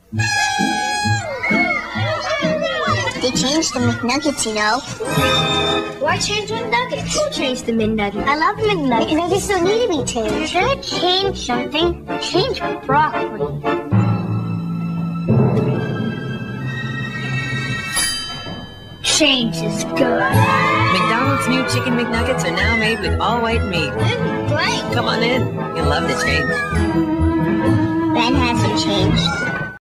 They changed the McNuggets, you know. Why change McNuggets? Who changed the McNuggets? I love McNuggets. McNuggets don't need to be changed. If you're gonna change something, change broccoli. Change is good. McDonald's new Chicken McNuggets are now made with all white meat. Great. Come on in. You'll love the change. Ben hasn't changed.